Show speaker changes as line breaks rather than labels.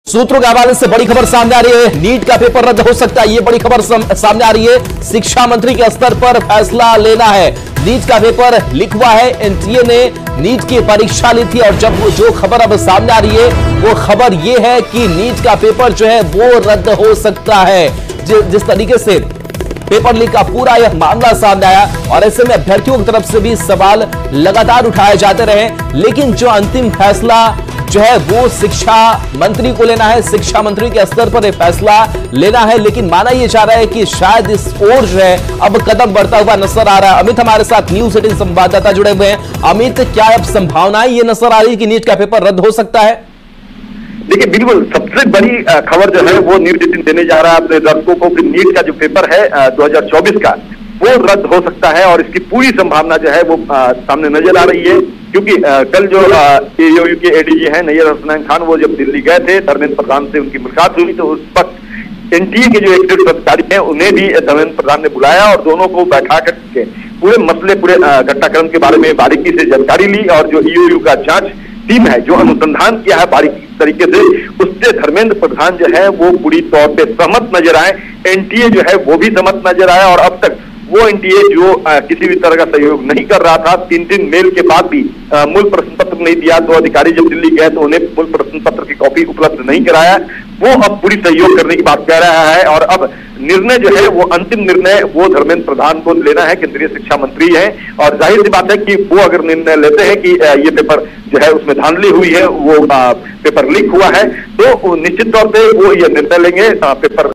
सूत्रों के हवाले से बड़ी खबर सामने आ रही है। नीट का पेपर रद्द हो सकता है, यह बड़ी खबर सामने आ रही है। शिक्षा मंत्री के स्तर पर फैसला लेना है। नीट का पेपर लीक हुआ है। एनटीए ने नीट की परीक्षा ली थी और जब जो खबर अब सामने आ रही है वो खबर यह है कि नीट का पेपर जो है वो रद्द हो सकता है। जिस तरीके से पेपर लीक का पूरा यह मामला सामने आया और ऐसे में अभ्यर्थियों की तरफ से भी सवाल लगातार उठाए जाते रहे, लेकिन जो अंतिम फैसला जो है वो शिक्षा मंत्री को लेना है। शिक्षा मंत्री के स्तर पर यह फैसला लेना है, लेकिन माना यह जा रहा है कि शायद इस ओर जो है अब कदम बढ़ता हुआ नजर आ रहा है। अमित हमारे साथ न्यूज 18 संवाददाता जुड़े हुए हैं। अमित, क्या अब संभावनाएं ये नजर आ रही है कि नीट का पेपर रद्द हो सकता है?
देखिए, बिल्कुल सबसे बड़ी खबर जो है वो न्यूज 18 देने जा रहा है अपने दर्शकों को कि नीट का जो पेपर है 2024 का वो रद्द हो सकता है और इसकी पूरी संभावना जो है वो सामने नजर आ रही है। क्योंकि कल जो एयू के एडीजी हैं नैयर हसनैन खान, वो जब दिल्ली गए थे, धर्मेंद्र प्रधान से उनकी मुलाकात हुई, तो उस वक्त एनटीए के जो एग्जीक्यूटिव अधिकारी हैं उन्हें भी धर्मेंद्र प्रधान ने बुलाया और दोनों को बैठा करके पूरे मसले, पूरे घटनाक्रम के बारे में बारीकी से जानकारी ली। और जो ईओयू का जांच टीम है जो अनुसंधान किया है बारीकी तरीके से, उससे धर्मेंद्र प्रधान जो है वो पूरी तौर पे सहमत नजर आए। एनटीए जो है वो भी सहमत नजर आया और अब तक वो एनटीए जो किसी भी तरह का सहयोग नहीं कर रहा था, 3 मेल के बाद भी मूल प्रश्न पत्र नहीं दिया, तो अधिकारी जब दिल्ली गए तो उन्हें मूल प्रश्न पत्र की कॉपी उपलब्ध नहीं कराया, वो अब पूरी सहयोग करने की बात कह रहा है। और अब निर्णय जो है वो अंतिम निर्णय वो धर्मेंद्र प्रधान को लेना है, केंद्रीय शिक्षा मंत्री है। और जाहिर सी बात है कि वो अगर निर्णय लेते हैं कि ये पेपर जो है उसमें धांधली हुई है, वो पेपर लीक हुआ है, तो निश्चित तौर पर वो ये निर्णय लेंगे। पेपर